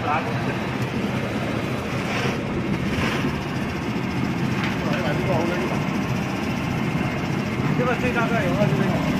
这个最大段有20个。